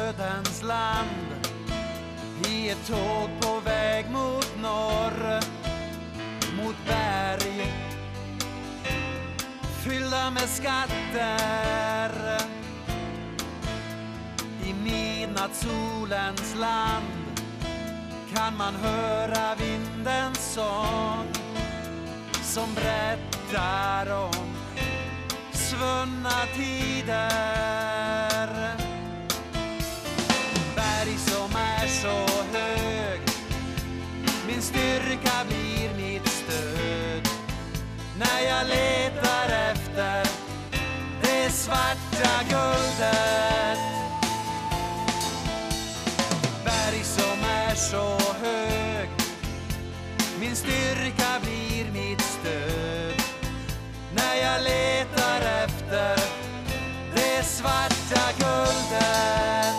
dödens land, i ett tåg på väg mot norr, mot berg fyllda med skatter. I midnattssolens land kan man höra vindens sång som berättar om svunna tider. Berg som är så hög, min styrka blir mitt stöd när jag letar efter det svarta guldet. Berg som är så hög, min styrka blir mitt stöd när jag letar efter det svarta guldet.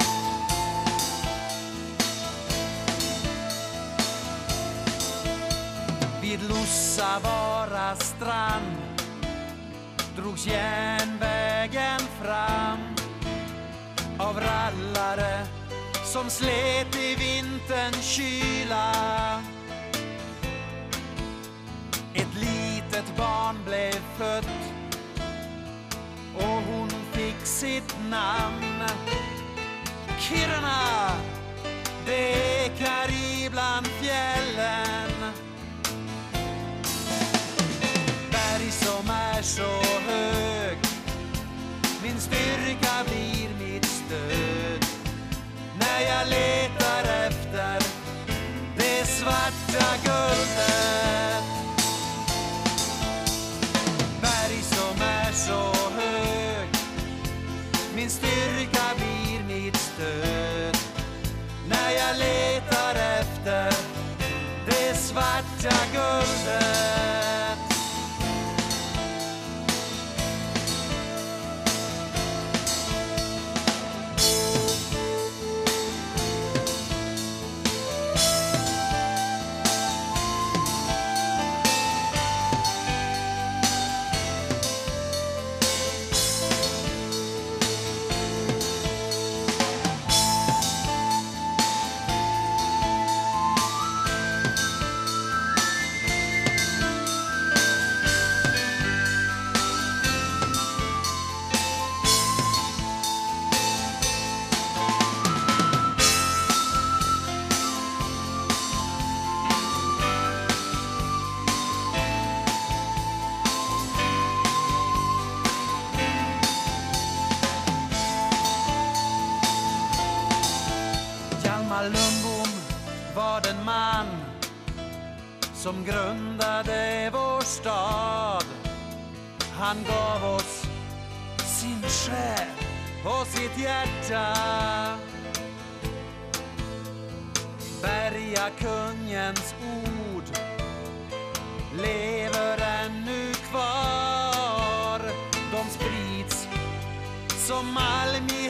Vid Lussavaara strand drogs järnvägen fram av rallare som slet i vinterns kyla. Ett litet barn blev fött och hon fick sitt namn. Kiruna, det ekar ibland fjällen. Berg som är så hög, min styrka blir mitt stöd när jag letar efter det svarta guldet. Berg som är så hög, min styrka blir mitt stöd när jag letar efter det svarta guldet. Lundbom var den man som grundade vår stad. Han gav oss sin själ och sitt hjärta. Bergakungens ord lever ännu kvar. De sprids som malm i